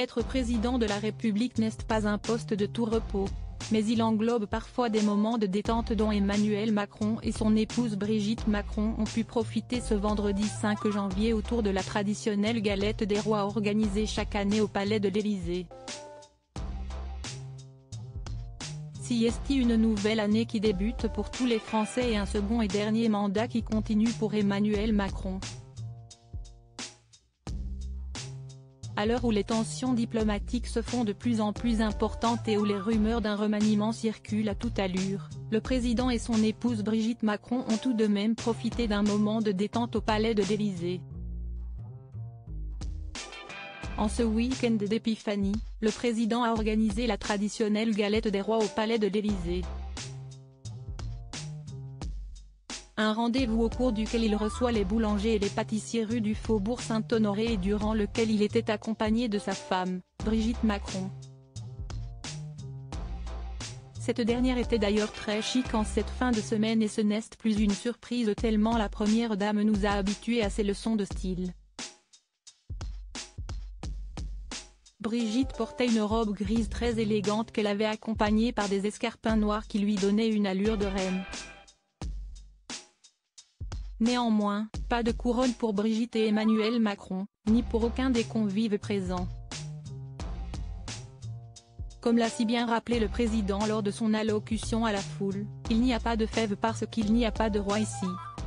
Être président de la République n'est pas un poste de tout repos. Mais il englobe parfois des moments de détente dont Emmanuel Macron et son épouse Brigitte Macron ont pu profiter ce vendredi 5 janvier autour de la traditionnelle galette des rois organisée chaque année au Palais de l'Élysée. Siesti une nouvelle année qui débute pour tous les Français et un second et dernier mandat qui continue pour Emmanuel Macron. À l'heure où les tensions diplomatiques se font de plus en plus importantes et où les rumeurs d'un remaniement circulent à toute allure, le président et son épouse Brigitte Macron ont tout de même profité d'un moment de détente au Palais de l'Élysée. En ce week-end d'Épiphanie, le président a organisé la traditionnelle galette des rois au Palais de l'Élysée. Un rendez-vous au cours duquel il reçoit les boulangers et les pâtissiers rue du Faubourg Saint-Honoré et durant lequel il était accompagné de sa femme, Brigitte Macron. Cette dernière était d'ailleurs très chic en cette fin de semaine et ce n'est plus une surprise tellement la première dame nous a habitués à ses leçons de style. Brigitte portait une robe grise très élégante qu'elle avait accompagnée par des escarpins noirs qui lui donnaient une allure de reine. Néanmoins, pas de couronne pour Brigitte et Emmanuel Macron, ni pour aucun des convives présents. Comme l'a si bien rappelé le président lors de son allocution à la foule, il n'y a pas de fève parce qu'il n'y a pas de roi ici.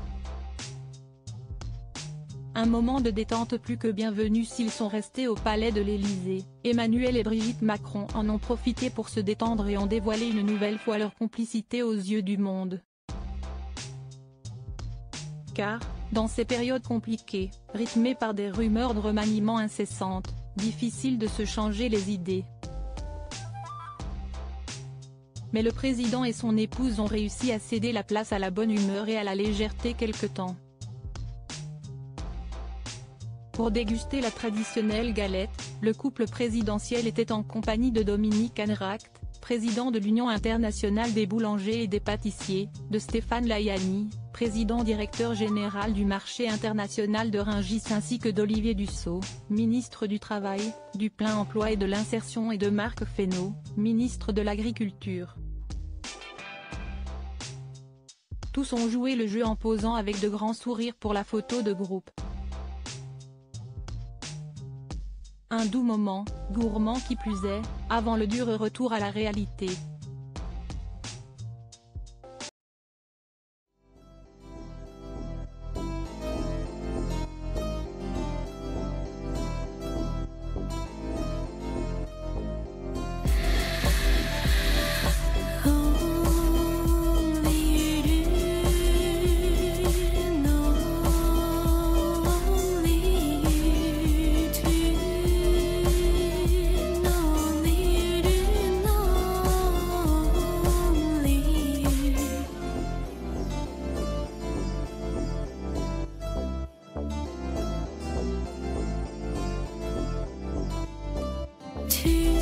Un moment de détente plus que bienvenu s'ils sont restés au Palais de l'Élysée. Emmanuel et Brigitte Macron en ont profité pour se détendre et ont dévoilé une nouvelle fois leur complicité aux yeux du monde. Car, dans ces périodes compliquées, rythmées par des rumeurs de remaniement incessantes, difficile de se changer les idées. Mais le président et son épouse ont réussi à céder la place à la bonne humeur et à la légèreté quelque temps. Pour déguster la traditionnelle galette, le couple présidentiel était en compagnie de Dominique Anracht, président de l'Union internationale des boulangers et des pâtissiers, de Stéphane Layani, président directeur général du marché international de Rungis ainsi que d'Olivier Dussopt, ministre du Travail, du Plein Emploi et de l'Insertion et de Marc Fesneau, ministre de l'Agriculture. Tous ont joué le jeu en posant avec de grands sourires pour la photo de groupe. Un doux moment, gourmand qui plus est, avant le dur retour à la réalité. To